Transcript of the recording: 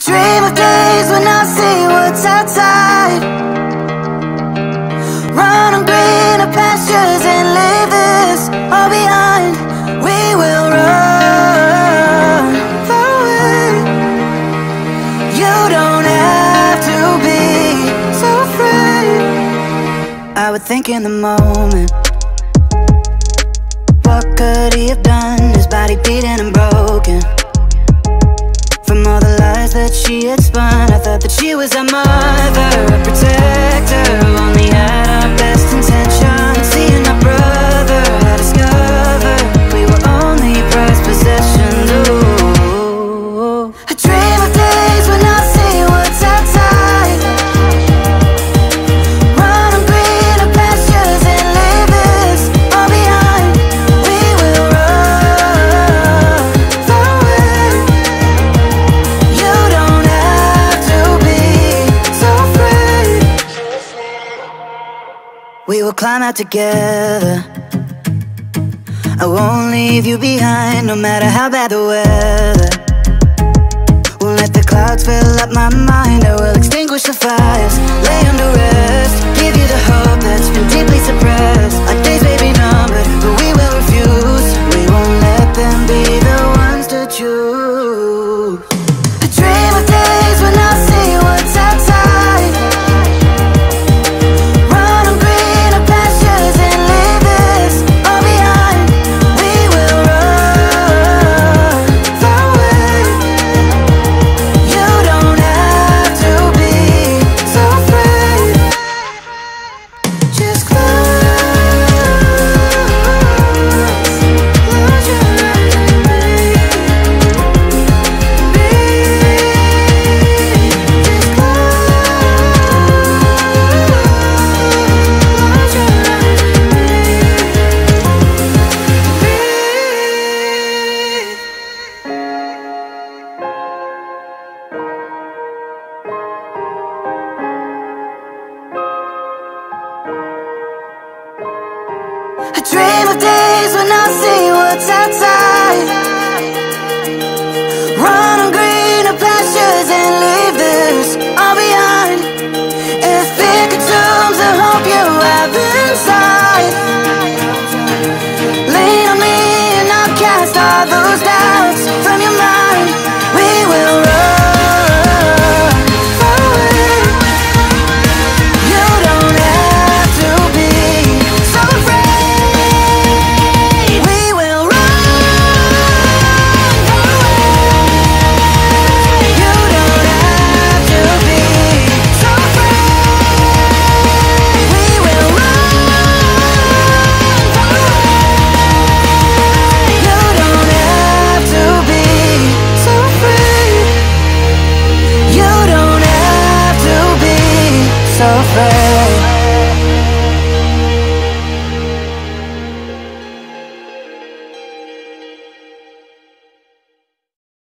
dream of days when I see what's outside. Run on greener pastures and leave this all behind. We will run away. You don't have to be so afraid. I would think in the moment, what could he have done? His body beaten and broken from all the lies that she had spun. I thought that she was a mother, a protector, who only had our best intentions. Seeing my brother, I discovered we were only prized possessions. Ooh. I dream of days when I see what's outside. Run on greener pastures and leave this all behind. We will run away. You don't have to be so afraid. We will climb out together. I won't leave you behind, no matter how bad the weather. Won't let the clouds fill up my mind. I will extinguish the fires, lay 'em